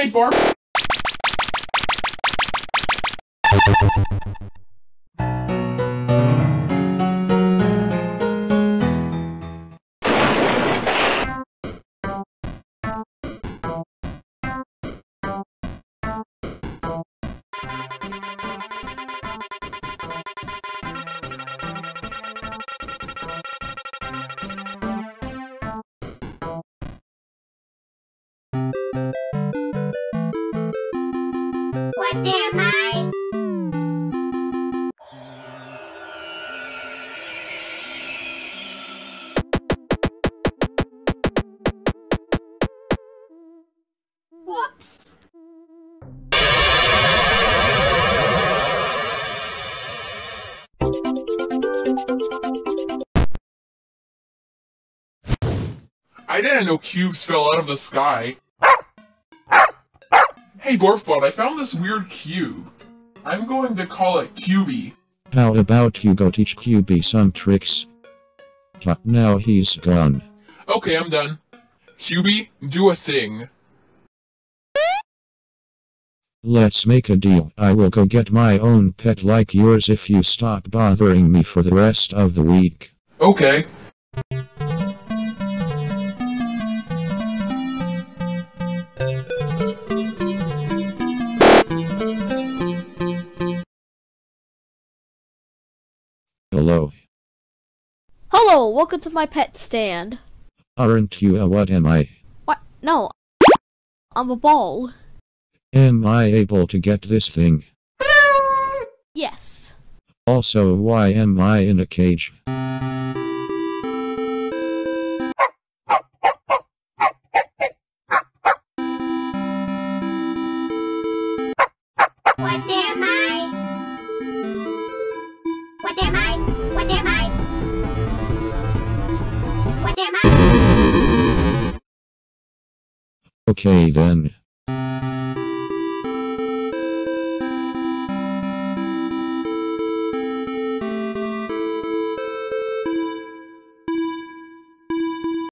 Hey, Barfy. What am I? Whoops! I didn't know cubes fell out of the sky. Hey, Dwarfbot, I found this weird cube. I'm going to call it Cubey. How about you go teach QB some tricks? Now he's gone. Okay, I'm done. Cubey, do a thing. Let's make a deal. I will go get my own pet like yours if you stop bothering me for the rest of the week. Okay. Hello. Hello, welcome to my pet stand. Aren't you a what am I? What? No, I'm a ball. Am I able to get this thing? Yes. Also, why am I in a cage? What am I? What am I? What am I? What am I? Okay then.